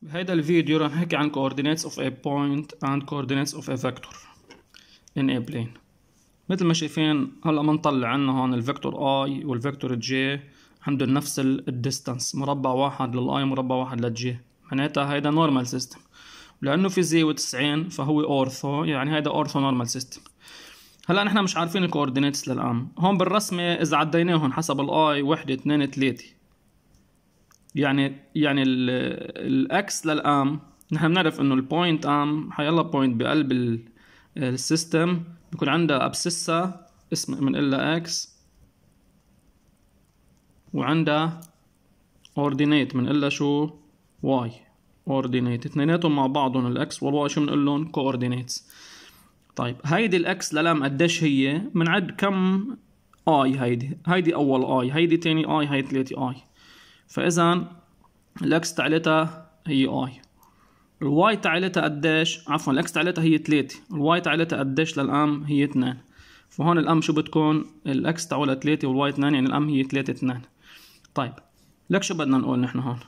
بهيدا الفيديو رح نحكي عن coordinates of a point and coordinates of a vector in a plane. مثل ما شايفين هلا منطلع عنا هون الفيكتور I والفيكتور J عندهم نفس الديستانس، مربع واحد للI مربع واحد للJ، معناتها هيدا نورمال سيستم. لأنه في زاوية 90 فهو أورثو، يعني هيدا أورثو نورمال سيستم. هلا نحن مش عارفين الكوردينيتس للأم، هون بالرسمة إذا عديناهم حسب الI 1 2 3، يعني الاكس للام نحن بنعرف انه البوينت ام حيلا بوينت بقلب السيستم بيكون عندها ابسسها اسم بنقلها اكس، وعندها اوردينيت بنقلها شو واي. اوردينيت اثنيناتهم مع بعضهم الاكس والواي شو بنقول لهم كوردينيتس. طيب هيدي الاكس للام قديش هي؟ بنعد كم اي. هيدي اول اي، هيدي تاني اي، هيدي ثلاثة اي. فاذا الاكس تاعلتها هي اي، الواي تاعلتها قديش؟ عفوا الاكس تاعلتها هي 3، الواي تاعلتها قديش للام؟ هي 2. فهون الام شو بتكون؟ الاكس تاعولها 3 والواي 2، يعني الام هي 3 2. طيب لك شو بدنا نقول نحن هون؟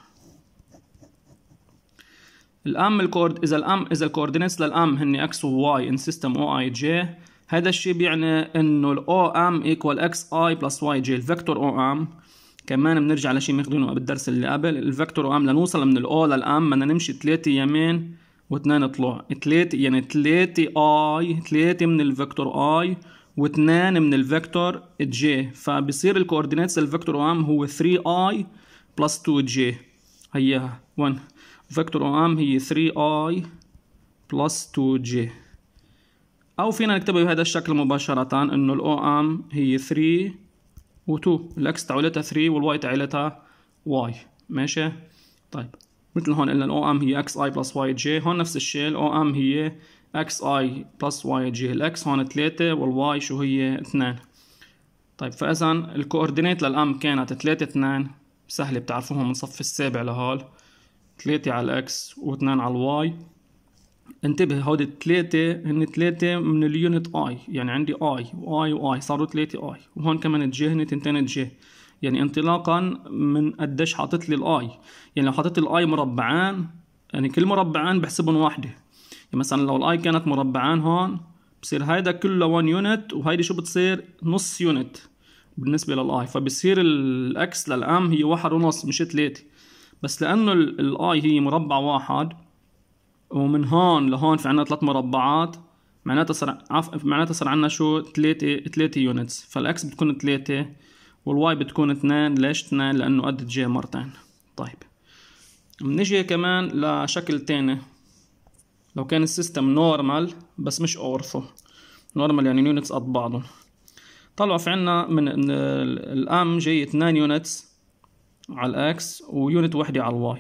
الام اذا الكوردينيتس للام هن اكس وواي ان سيستم او اي جي، هذا الشيء بيعني انه الاو ام ايكوال اكس اي بلس واي جي. الفيكتور او ام كمان بنرجع لشيء ماخذينه بالدرس اللي قبل، الفيكتور او ام لنوصل من الاو للام بدنا نمشي 3 يمين و2 طلوع. 3 يعني 3 اي، 3 من الفيكتور اي و2 من الفيكتور جي، فبصير الكوردينيتس الفيكتور او ام هو 3 اي بلس 2 جي. هيها 1 فيكتور او ام هي 3 اي بلس 2 جي، او فينا نكتبها بهذا الشكل مباشرة انه الاو ام هي 3 و2، الاكس تاعولتها 3 والواي تاعولتها واي. ماشي. طيب مثل هون قلنا الاو ام هي اكس اي بلس واي جي، هون نفس الشيء الاو ام هي اكس اي بلس واي جي، الاكس هون 3 والواي شو هي 2. طيب فاذا الكوردينيت للام كانت 3 2، سهله بتعرفوهم من صف السابع لهول، 3 على الاكس و2 على الواي. انتبه هودي الثلاثة هن 3 من اليونت اي، يعني عندي اي واي واي صاروا 3 اي، وهون كمان جي هن 2 جي، يعني انطلاقا من قديش حاطط لي الاي. يعني لو حاطط لي الاي مربعان، يعني كل مربعان بحسبهم واحدة. يعني مثلا لو الاي كانت مربعان هون بصير هيدا كله 1 يونت، وهيدي شو بتصير؟ نص يونت بالنسبة للاي، فبصير الاكس للام هي 1.5 مش 3. بس لانه الاي هي مربع واحد ومن هون لهون في عنا 3 مربعات، معناتها صار عنا شو 3 يونتس، فالاكس بتكون 3 والواي بتكون 2. ليش 2؟ لانه قد جي مرتين. طيب بنجي كمان لشكل تاني، لو كان السيستم نورمال بس مش اورثو. نورمال يعني يونتس قد بعضهم. طلعوا في عنا من الام جاي 2 يونتس على الاكس ويونت وحده على الواي.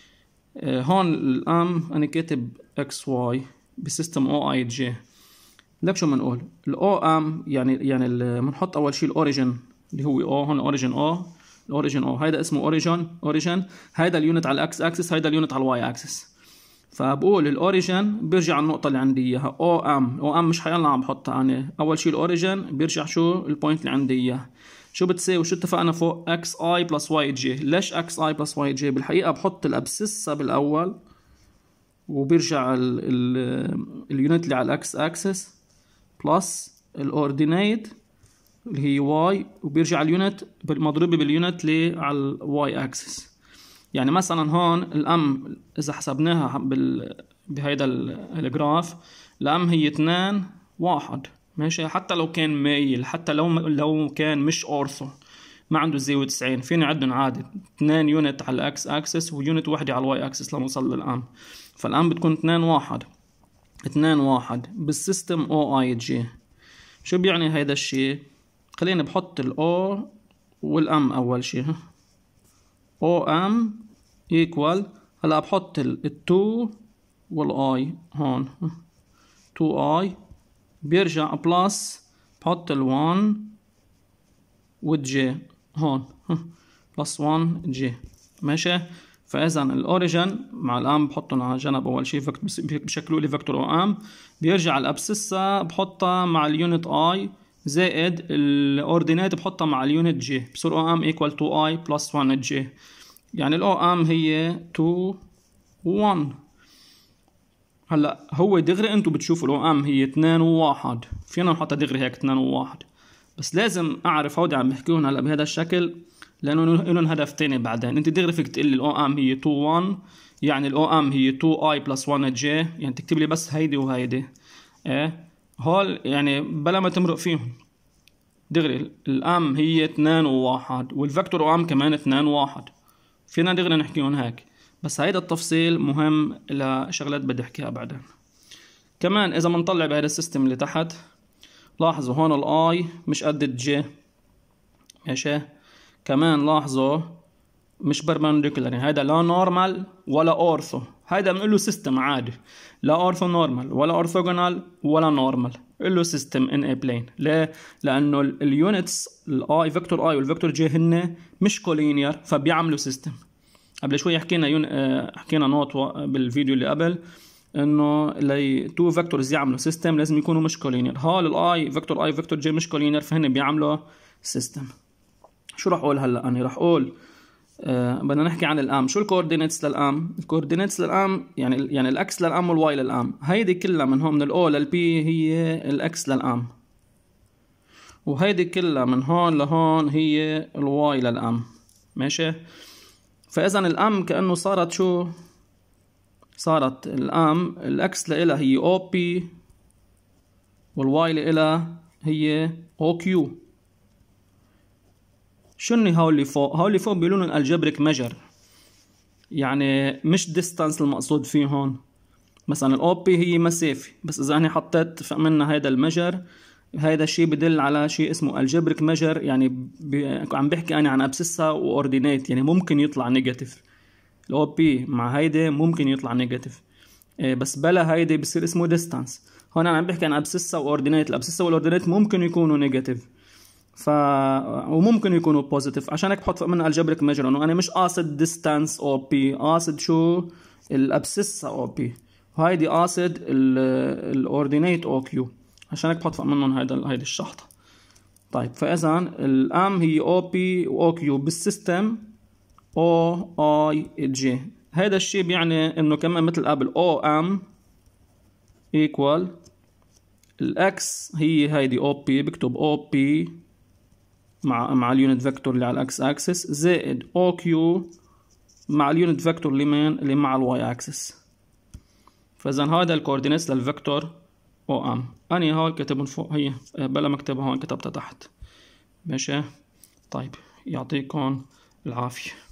هون الام انا كاتب اكس واي بسيستم او اي جي. لك شو بنقول؟ الاو ام يعني بنحط اول شيء الاوريجن اللي هو او، هون اوريجن او، الاوريجن او هيدا اسمه اوريجن، هيدا اليونت على الاكس اكسس، هيدا اليونت على الواي اكسس. فبقول الاوريجن بيرجع على النقطه اللي عندي اياها او ام مش حيلا عم بحطها انا، اول شيء الاوريجن بيرجع شو البوينت اللي عندي اياها. شو بتساوي؟ شو اتفقنا فوق؟ اكس اي بلس واي جي. ليش اكس اي بلس واي جي؟ بالحقيقه بحط الابسسه بالاول وبيرجع اليونت اللي على الاكس اكسس بلس الاوردينيت اللي هي واي، وبيرجع اليونت مضروبه باليونت اللي على الواي اكسس. يعني مثلا هون الام اذا حسبناها بهيدا الجراف، الام هي 2 1. ماشي. حتى لو كان مايل، حتى لو كان مش اورثو ما عنده زاوية 90، فينا عدهم عادي 2 يونت على الاكس اكسس ويونت وحده على الواي اكسس لنوصل للام. فالام بتكون 2 1 2 1 بالسيستم او اي جي. شو بيعني هيدا الشيء؟ خلينا بحط الاو والام اول شيء. او ام ايكوال، هلا بحط ال2 والاي هون 2 اي، بيرجع بلس بحط ال1 والجي هون بلس 1 جي. ماشي. فاذا الاوريجن مع الام بحطهم على جنب اول شيء، بشكلوا لي فيكتور او ام، بيرجع الابسسه بحطها مع اليونت اي زائد الاوردينات بحطها مع اليونت جي، بصير او ام ايكوال 2 اي بلس 1 جي. يعني الاو ام هي 2 1. هلا هو دغري انتم بتشوفوا الاو ام هي 2 و1، فينا نحطها دغري هيك 2 و1، بس لازم اعرف هودي عم بحكيهم هلا بهذا الشكل لانه لهم هدف تاني بعدين. انت دغري فيك تقول لي الاو ام هي 2 1، يعني الاو ام هي 2 اي بلس 1 جي، يعني تكتب لي بس هيدي وهيدي. ايه هول يعني بلا ما تمرق فيهم دغري الام هي 2 و1 والفيكتور او ام كمان 2 و1، فينا دغري نحكيهم هيك. بس هيدا التفصيل مهم لشغلات بدي احكيها بعدين. كمان اذا بنطلع بهذا السيستم اللي تحت، لاحظوا هون الاي مش قد الجي، ماشي. كمان لاحظوا مش بربنديكولار، يعني هيدا لا نورمال ولا اورثو، هيدا بنقول له سيستم عادي، لا اورثو نورمال ولا اورثوجونال ولا نورمال، قول له سيستم ان اي بلين. ليه؟ لانه اليونتس الاي فيكتور اي والفيكتور جي هن مش كولينير فبيعملوا سيستم. قبل شوي حكينا نوت بالفيديو اللي قبل انه لي تو فيكتورز يعملوا سيستم لازم يكونوا مش كولينير. هول الاي فيكتور جي مش كولينير فهن بيعملوا سيستم. شو راح اقول هلا؟ انا راح اقول بدنا نحكي عن الام. شو الكوردينيتس للام؟ الكوردينيتس للام يعني الاكس للام والواي للام، هيدي كلها من هون من الاو للبي هي الاكس للام، وهيدي كلها من هون لهون هي الواي للام، ماشي. فاذا الام كانه صارت شو؟ صارت الام الاكس لإلها هي او بي والواي لإلها هي او كيو. شنو هول اللي فوق؟ هول اللي فوق بيقولوا لهم الجبريك ميجر، يعني مش ديستانس المقصود فيه هون. مثلا الاو بي هي مسافه، بس اذا انا حطيت فمنا هيدا الميجر، هيدا الشيء بدل على شيء اسمه الجبريك ميجر، يعني عم بحكي انا عن ابسسها واوردينيت، يعني ممكن يطلع نيجاتيف. الاو بي مع هيدا ممكن يطلع نيجاتيف، بس بلا هيدا بصير اسمه ديستانس. هون انا عم بحكي عن ابسسها واوردينيت، الابسسها والاوردينيت ممكن يكونوا نيجاتيف وممكن يكونوا بوزيتيف، عشان هيك بحط منها الجبريك ميجر، انه انا مش قاصد ديستانس او بي، قاصد شو؟ الابسسها او بي، وهيدي قاصد الاوردينيت او كيو، عشان هيك بحط منهم هيدي الشحطه. طيب فاذا الام هي او بي واو كيو بالسيستم او اي جي. هذا الشيء بيعني انه كمان مثل قبل او ام ايكوال الاكس هي هيدي او بي، بكتب او بي مع اليونت فيكتور اللي على الاكس اكسس زائد او كيو مع اليونت فيكتور اللي مع الواي اكسس. فاذا هذا الكوردينيتس للفيكتور او ام. اني هون كتبهم فوق، هي بلا مكتبها هون كتبتها تحت، ماشي. طيب يعطيكم العافيه.